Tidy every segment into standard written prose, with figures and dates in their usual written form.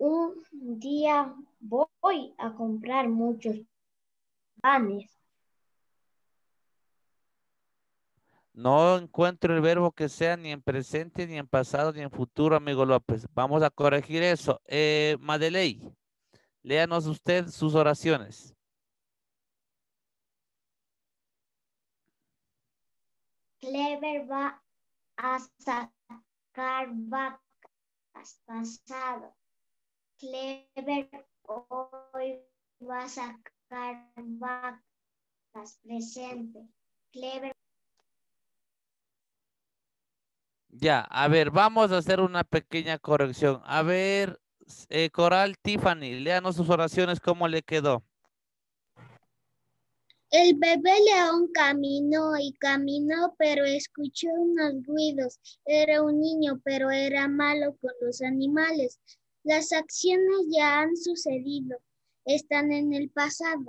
Un día voy a comprar muchos panes. No encuentro el verbo que sea ni en presente, ni en pasado, ni en futuro, amigo López. Vamos a corregir eso. Madeley, léanos usted sus oraciones. Clever va a sacar vacas pasado. Clever hoy va a sacar vacas presente. Clever. Ya, a ver, vamos a hacer una pequeña corrección. A ver, Coral Tiffany, léanos sus oraciones, ¿cómo le quedó? El bebé león caminó y caminó, pero escuchó unos ruidos. Era un niño, pero era malo con los animales. Las acciones ya han sucedido, están en el pasado.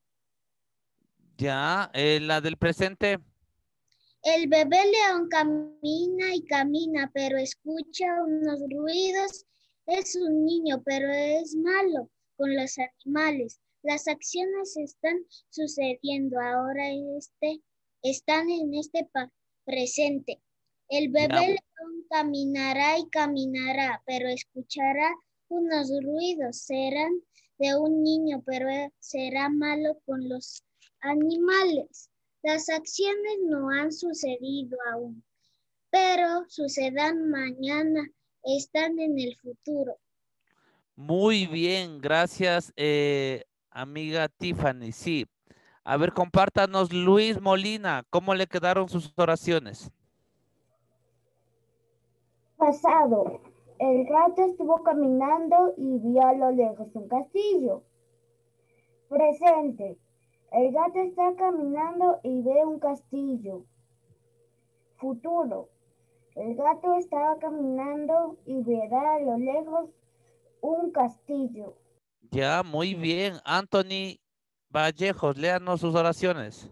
Ya, la del presente. El bebé león camina y camina, pero escucha unos ruidos. Es un niño, pero es malo con los animales. Las acciones están sucediendo ahora están en este presente. El Ya, bebé león caminará y caminará, pero escuchará unos ruidos. Serán de un niño, pero será malo con los animales. Las acciones no han sucedido aún, pero sucederán mañana, están en el futuro. muy bien, gracias, amiga Tiffany. Sí, a ver, compártanos, Luis Molina, ¿cómo le quedaron sus oraciones? Pasado. El gato estuvo caminando y vio a lo lejos un castillo. Presente. El gato está caminando y ve un castillo. Futuro. El gato estaba caminando y verá a lo lejos un castillo. Ya, muy bien. Anthony Vallejos, léanos sus oraciones.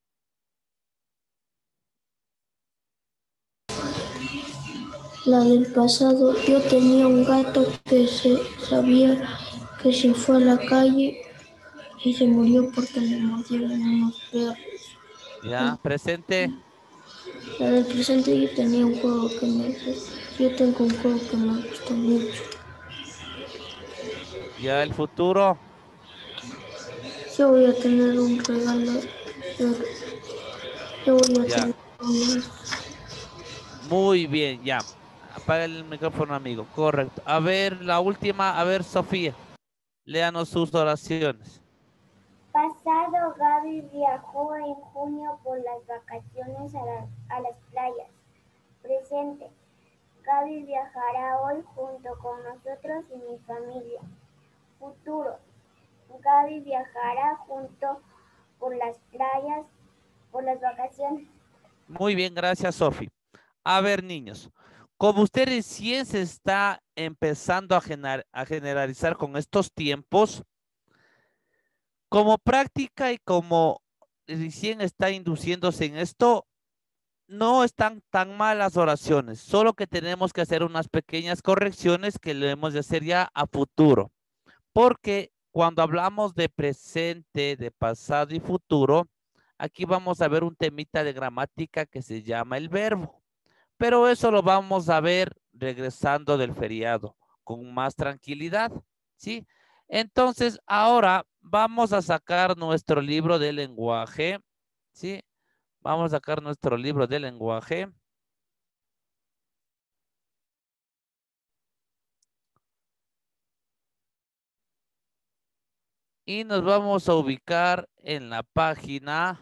La del pasado, yo tenía un gato que sabía que se fue a la calle y se murió porque le mordieron unos perros. Ya, presente. La del presente, yo tenía un juego yo tengo un juego que me gusta mucho. Ya, el futuro. Yo voy a tener un regalo, yo voy a Ya, tener un... muy bien, ya. Apaga el micrófono, amigo. Correcto. A ver, la última. A ver, Sofía, léanos sus oraciones. Pasado, Gaby viajó en junio por las vacaciones a las playas. Presente. Gaby viajará hoy junto con nosotros y mi familia. Futuro. Gaby viajará junto por las playas, por las vacaciones. Muy bien, gracias, Sofi. A ver, niños, como usted recién se está empezando a generalizar con estos tiempos, como práctica y como recién está induciéndose en esto, no están tan mal las oraciones, solo que tenemos que hacer unas pequeñas correcciones que debemos de hacer ya a futuro. Porque cuando hablamos de presente, de pasado y futuro, aquí vamos a ver un temita de gramática que se llama el verbo. Pero eso lo vamos a ver regresando del feriado con más tranquilidad, ¿sí? Entonces, ahora vamos a sacar nuestro libro de lenguaje, ¿sí? Vamos a sacar nuestro libro de lenguaje. Y nos vamos a ubicar en la página.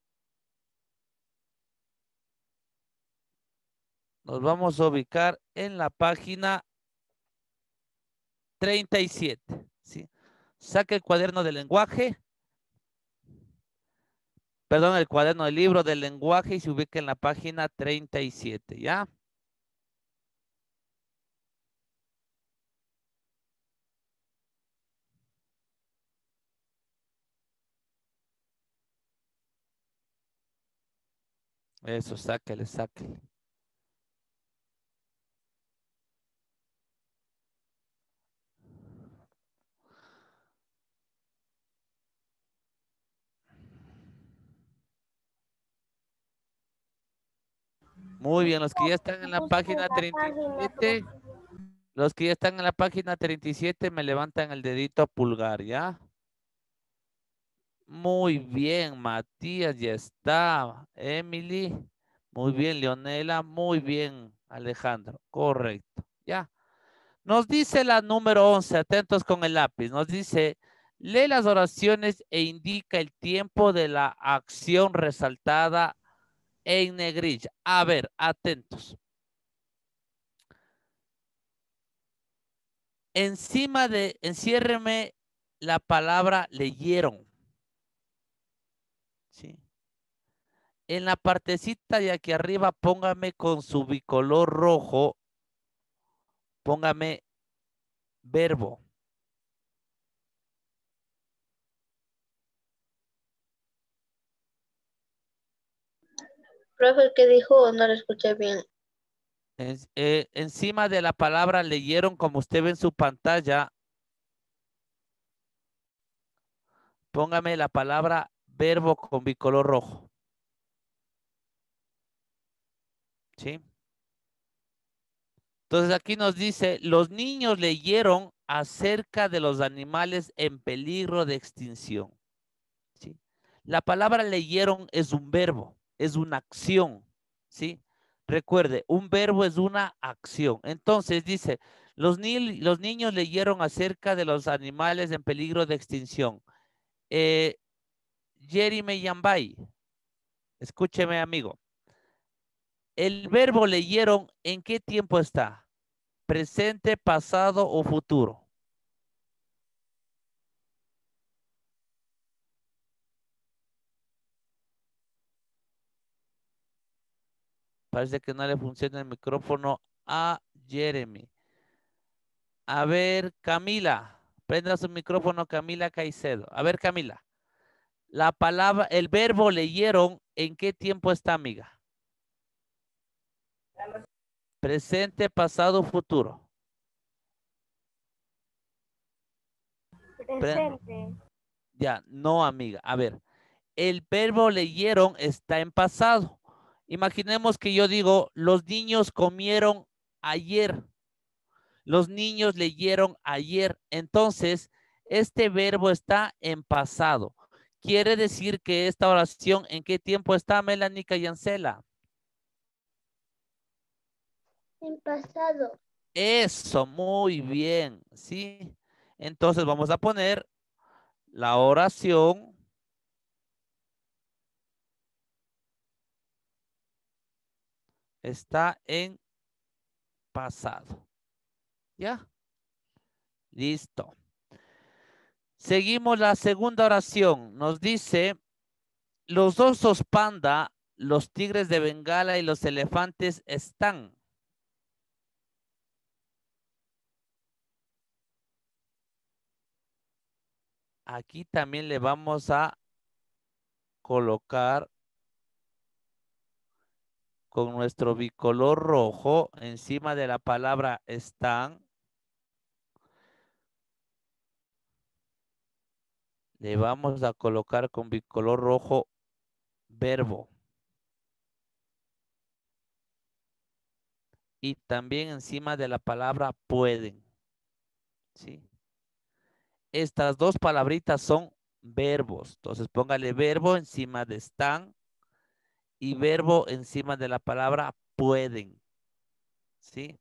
Nos vamos a ubicar en la página 37, ¿sí? Saque el cuaderno de lenguaje, perdón, el cuaderno del libro del lenguaje y se ubica en la página 37, ¿ya? Eso, sáquele, sáquele. Muy bien, los que ya están en la Busco página la página, 37, los que ya están en la página 37 me levantan el dedito pulgar, ¿ya? Muy bien, Matías, ya está. Emily, muy bien, Leonela, muy bien, Alejandro, correcto, ya. Nos dice la número 11, atentos con el lápiz, nos dice, lee las oraciones e indica el tiempo de la acción resaltada en negrilla. A ver, atentos. Encima de, enciérreme la palabra leyeron. ¿Sí? En la partecita de aquí arriba, póngame con su bicolor rojo, póngame verbo. Profe, ¿qué dijo? No lo escuché bien. Encima de la palabra leyeron, como usted ve en su pantalla, póngame la palabra verbo con bicolor rojo. ¿Sí? Entonces aquí nos dice, los niños leyeron acerca de los animales en peligro de extinción. ¿Sí? La palabra leyeron es un verbo, es una acción. ¿Sí? Recuerde, un verbo es una acción. Entonces dice, los niños leyeron acerca de los animales en peligro de extinción. Jeremy Yambay, escúcheme, amigo. El verbo leyeron, ¿en qué tiempo está? ¿Presente, pasado o futuro? Parece que no le funciona el micrófono a Jeremy. A ver, Camila. Prenda su micrófono, Camila Caicedo. A ver, Camila. La palabra, el verbo leyeron, ¿en qué tiempo está, amiga? Presente, pasado, futuro. Presente. Ya, no, amiga. A ver, el verbo leyeron está en pasado. Imaginemos que yo digo, los niños comieron ayer. Los niños leyeron ayer. Entonces, este verbo está en pasado. Quiere decir que esta oración, ¿en qué tiempo está, Melanie Cayancela? En pasado. Eso, muy bien, ¿sí? Entonces vamos a poner la oración está en pasado. ¿Ya? Listo. Seguimos la segunda oración. Nos dice, los osos panda, los tigres de Bengala y los elefantes están. Aquí también le vamos a colocar con nuestro bicolor rojo encima de la palabra están. Le vamos a colocar con bicolor rojo verbo. Y también encima de la palabra pueden. ¿Sí? Estas dos palabritas son verbos. Entonces póngale verbo encima de están y verbo encima de la palabra pueden. ¿Sí?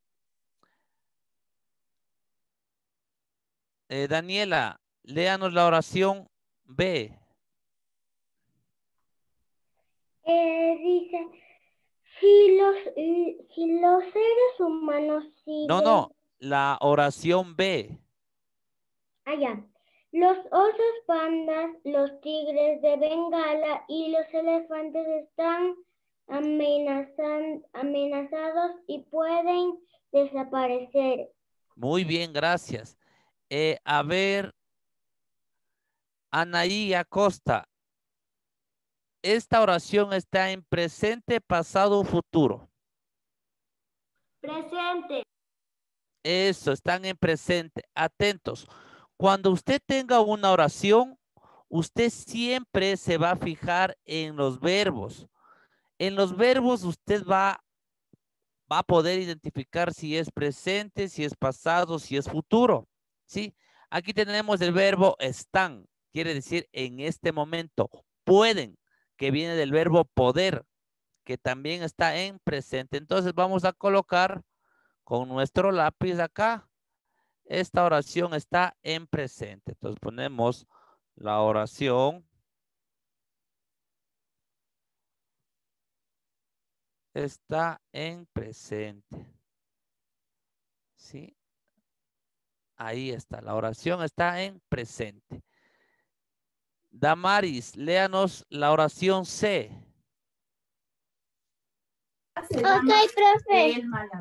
Daniela, léanos la oración B. Dice, si los seres humanos No, siguen la oración B. allá, los osos pandas, los tigres de Bengala y los elefantes están amenazados y pueden desaparecer. Muy bien, gracias. A ver, Anaí Acosta. Esta oración está en presente, pasado o futuro. Presente. Eso, están en presente. Atentos. Cuando usted tenga una oración, usted siempre se va a fijar en los verbos. En los verbos usted va va a poder identificar si es presente, si es pasado, si es futuro. ¿Sí? Aquí tenemos el verbo están, quiere decir en este momento. Pueden, que viene del verbo poder, que también está en presente. Entonces vamos a colocar con nuestro lápiz acá. Esta oración está en presente. Entonces ponemos la oración está en presente. ¿Sí? Ahí está. La oración está en presente. Damaris, léanos la oración C. Ok, profe.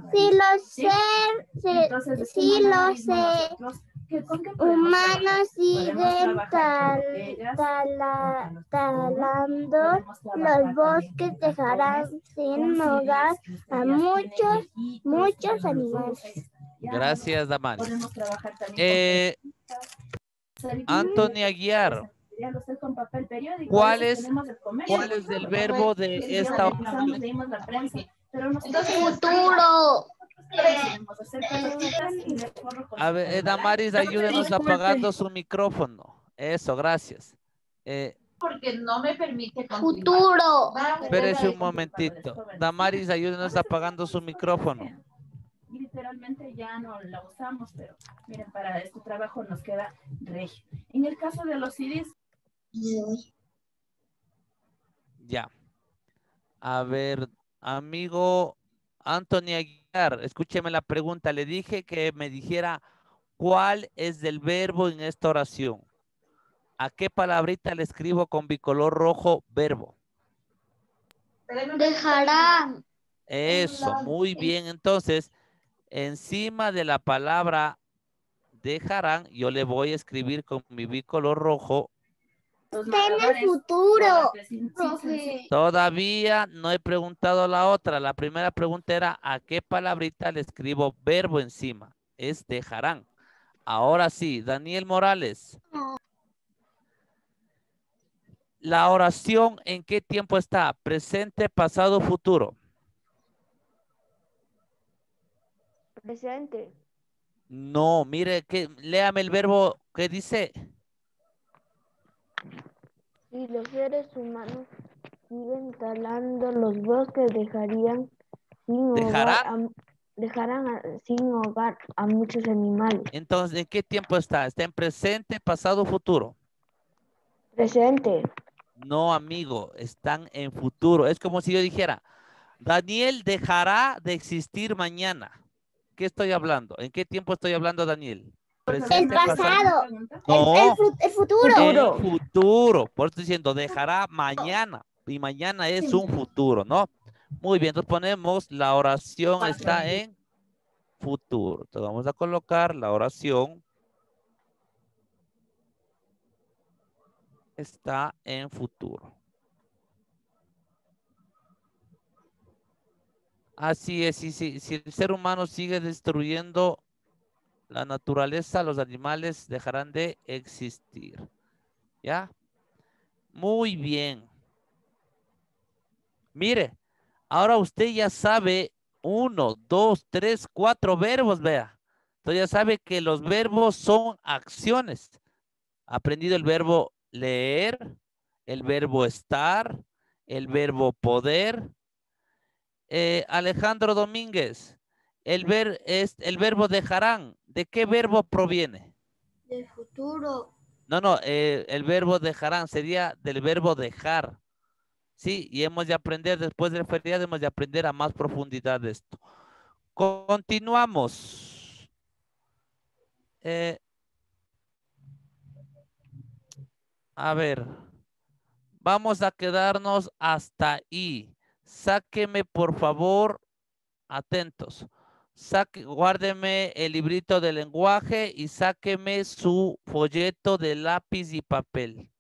Sí lo sé. Humanos siguen talando los bosques, dejarán sin hogar a muchos animales. Gracias, Damaris. Anthony Aguiar, ¿cuál es el verbo de esta oración? Futuro. A ver, Damaris, ayúdenos apagando su micrófono. Eso, gracias. Porque no me permite continuar. Futuro. Espérese un momentito. Damaris, ayúdenos apagando su micrófono. Literalmente ya no la usamos, pero miren, para este trabajo nos queda regio. En el caso de los CDs. Ya. A ver, amigo Anthony Aguiar, escúcheme la pregunta. Le dije que me dijera cuál es el verbo en esta oración. ¿A qué palabrita le escribo con bicolor rojo verbo? Dejará. Eso, muy bien. Entonces, encima de la palabra dejarán, yo le voy a escribir con mi bicolor rojo. Está en el futuro, profe. Todavía no he preguntado la otra. La primera pregunta era ¿a qué palabrita le escribo verbo encima? Es dejarán. Ahora sí, Daniel Morales. La oración, ¿en qué tiempo está? Presente, pasado, futuro. Presente. No, mire, léame el verbo que dice. Si los seres humanos siguen talando los bosques, dejarán sin hogar a muchos animales. Entonces, ¿en qué tiempo está? ¿Está en presente, pasado, futuro? Presente. No, amigo, están en futuro. Es como si yo dijera, Daniel dejará de existir mañana. ¿Qué estoy hablando? ¿En qué tiempo estoy hablando, Daniel? El pasado. No, El futuro. en futuro. Por eso estoy diciendo, dejará mañana. Y mañana es un futuro, ¿no? Muy bien, entonces ponemos la oración está en futuro. Entonces vamos a colocar la oración está en futuro. Así es, si el ser humano sigue destruyendo la naturaleza, los animales dejarán de existir. ¿Ya? Muy bien. Mire, ahora usted ya sabe 1, 2, 3, 4 verbos, vea. Entonces ya sabe que los verbos son acciones. Ha aprendido el verbo leer, el verbo estar, el verbo poder. Alejandro Domínguez, el verbo dejarán. ¿De qué verbo proviene? Del futuro. No, el verbo dejarán sería del verbo dejar. Sí, y hemos de aprender, después del feriado, hemos de aprender a más profundidad de esto. Continuamos. A ver, vamos a quedarnos hasta ahí. Sáqueme, por favor, atentos. Guárdeme el librito de lenguaje y sáqueme su folleto de lápiz y papel.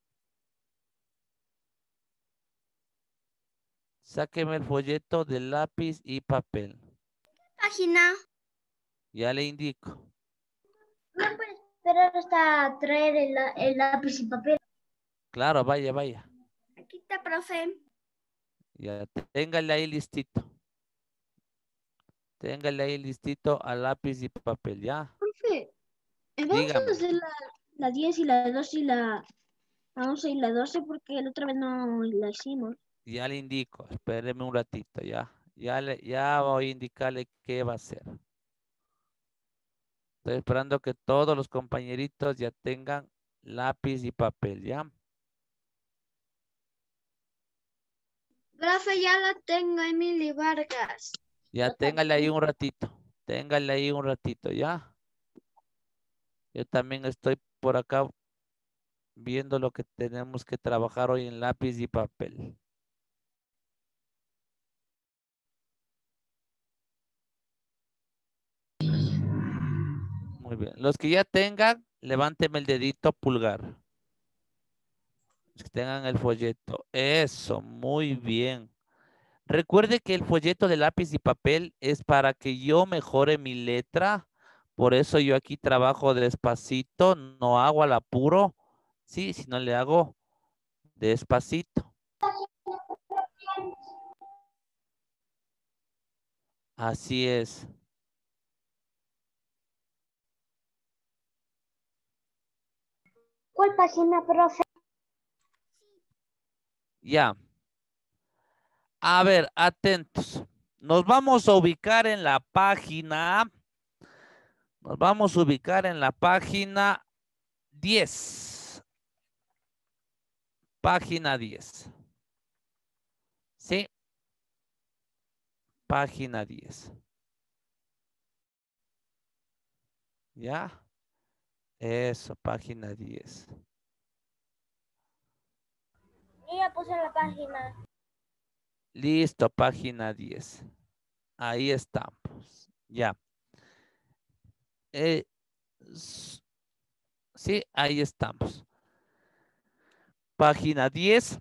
Sáqueme el folleto de lápiz y papel. Página. Ya le indico. No puedes esperar hasta traer el lápiz y papel. Claro, vaya. Aquí está, profe. Ya téngale ahí listito. Téngale ahí listito a lápiz y papel, ¿ya? Profe, vamos a Dígame. hacer la 10 y la 12 y la 11 y la 12 porque la otra vez no la hicimos. Ya le indico. Espéreme un ratito, ¿ya? Ya voy a indicarle qué va a hacer. Estoy esperando que todos los compañeritos ya tengan lápiz y papel, ¿ya? Profe, ya la tengo, Emily Vargas. Ya téngale ahí un ratito. Téngale ahí un ratito, ¿ya? Yo también estoy por acá viendo lo que tenemos que trabajar hoy en lápiz y papel. Muy bien. Los que ya tengan, levánteme el dedito pulgar. Los que tengan el folleto. Eso, muy bien. Recuerde que el folleto de lápiz y papel es para que yo mejore mi letra. Por eso yo aquí trabajo despacito, no hago al apuro. Sí, si no le hago despacito. Así es. ¿Cuál página, profe? Ya. A ver, atentos. Nos vamos a ubicar en la página. Nos vamos a ubicar en la página 10. Página 10. ¿Sí? Página 10. ¿Ya? Eso, página 10. Yo ya puse la página. Listo, página 10. Ahí estamos. Ya. Sí, ahí estamos. Página 10.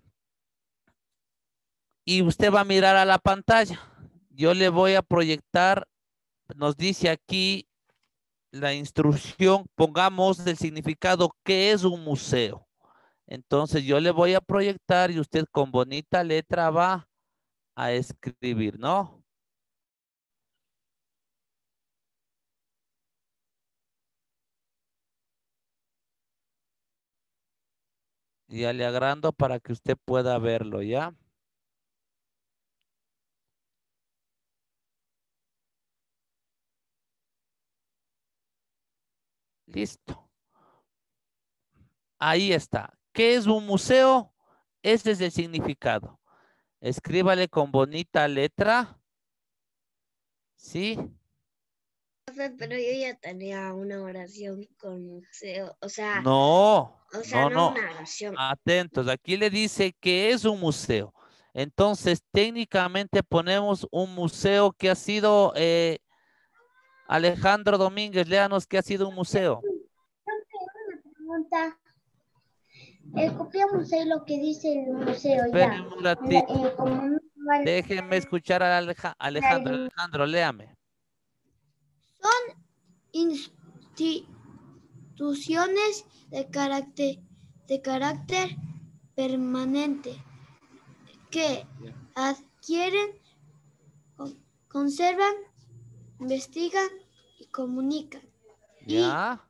Y usted va a mirar a la pantalla. Yo le voy a proyectar, nos dice aquí la instrucción, pongamos el significado, ¿qué es un museo? Entonces yo le voy a proyectar y usted con bonita letra va a escribir, ¿no? Ya le agrando para que usted pueda verlo, ¿ya? Listo. Ahí está. ¿Qué es un museo? Este es el significado. Escríbale con bonita letra. ¿Sí? Profe, pero yo ya tenía una oración con museo, o sea, No, no no. una oración. Atentos. Aquí le dice que es un museo. Entonces, técnicamente ponemos un museo que ha sido Alejandro Domínguez. Léanos que ha sido un museo. Pregunta. Copiamos ahí lo que dice el museo ya. Esperen un ratito. Como no vale Déjenme escuchar a Alejandro. Alejandro, léame. Instituciones de carácter permanente que adquieren, conservan, investigan y comunican. ¿Ya?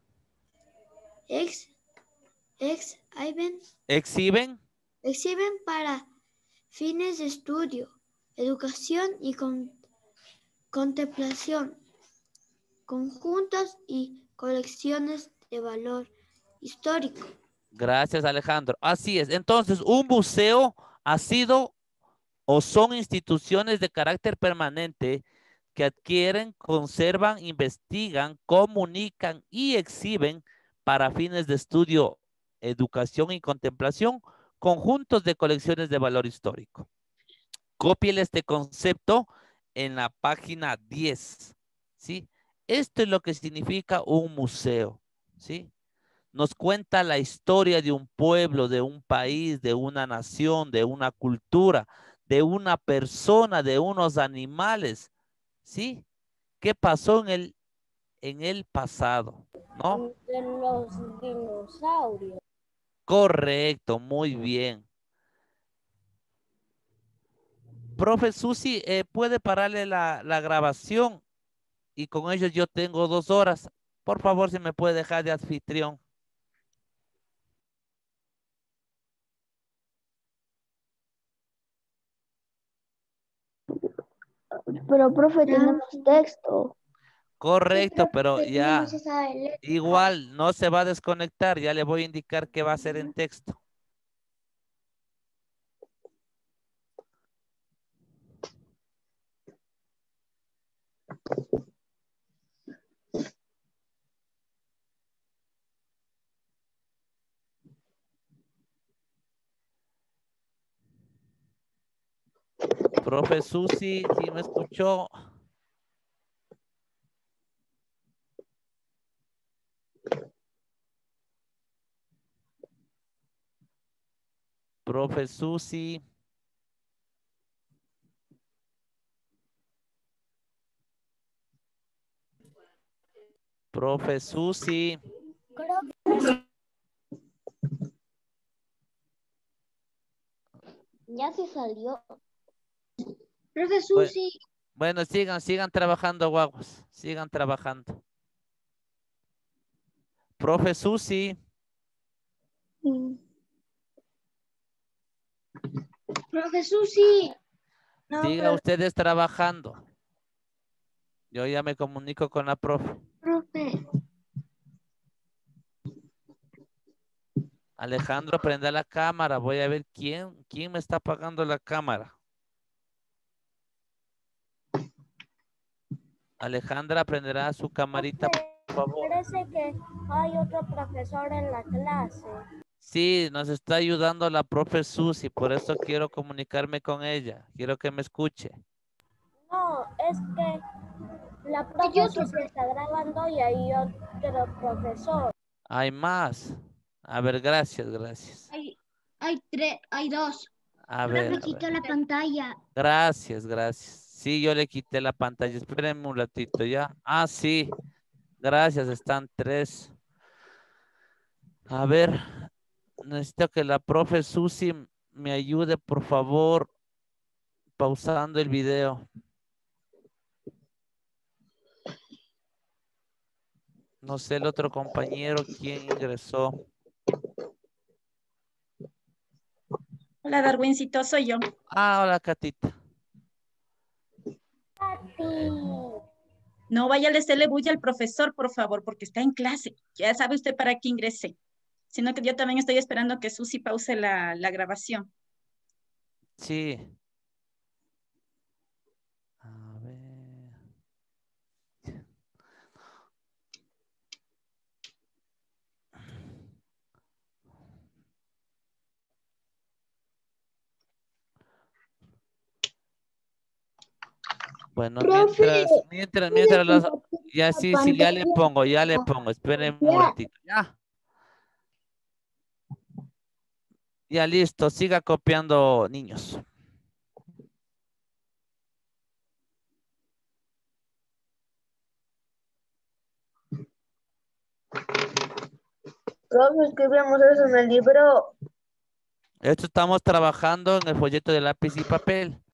Exhiben ¿Exhiben? para fines de estudio, educación y contemplación, conjuntos y colecciones de valor histórico. Gracias, Alejandro. Así es. Entonces, un museo ha sido o son instituciones de carácter permanente que adquieren, conservan, investigan, comunican y exhiben para fines de estudio, educación y contemplación, conjuntos de colecciones de valor histórico. Cópiele este concepto en la página 10, ¿sí? Esto es lo que significa un museo, ¿sí? Nos cuenta la historia de un pueblo, de un país, de una nación, de una cultura, de una persona, de unos animales, ¿sí? ¿Qué pasó en el pasado? ¿No? De los dinosaurios. Correcto, muy bien. Profe Susi, ¿puede pararle la grabación? y con ellos yo tengo 2 horas. Por favor, si me puede dejar de anfitrión. Pero, profe, tenemos texto. Correcto, pero ya Tenemos esa letra. igual no se va a desconectar. Ya le voy a indicar qué va a hacer en texto. Profe Susi, ¿sí me escuchó? Profe Susi. Profe Susi. Ya se salió. Profe Susi. Bueno, sigan trabajando, guaguas. Sigan trabajando. Profe Susi. Profe Susi. Siga ustedes trabajando. Yo ya me comunico con la profe. Profe. Alejandro, prenda la cámara. Voy a ver quién me está apagando la cámara. Alejandra, prenderá su camarita, por favor. Parece que hay otro profesor en la clase. Sí, nos está ayudando la profe Susi, por eso quiero comunicarme con ella. Quiero que me escuche. No, es que la profe sí se está grabando y hay otro profesor. Hay más. A ver, gracias. Hay dos. A ver. la pantalla. Gracias. Sí, yo le quité la pantalla. Espérenme un ratito ya. Ah, sí. Gracias, están 3. A ver, necesito que la profe Susi me ayude, por favor, pausando el video. No sé el otro compañero quién ingresó. Hola, Darwincito, soy yo. Ah, hola, Catita. No vaya a hacerle bulla al profesor, por favor, porque está en clase. Ya sabe usted para qué ingresé. Sino que yo también estoy esperando que Susi pause la grabación. Sí. A ver. Bueno, mientras las... Ya sí, ya le pongo. Esperen un ratito. Ya. Ya listo, siga copiando, niños. Profe, escribimos eso en el libro. Esto estamos trabajando en el folleto de lápiz y papel.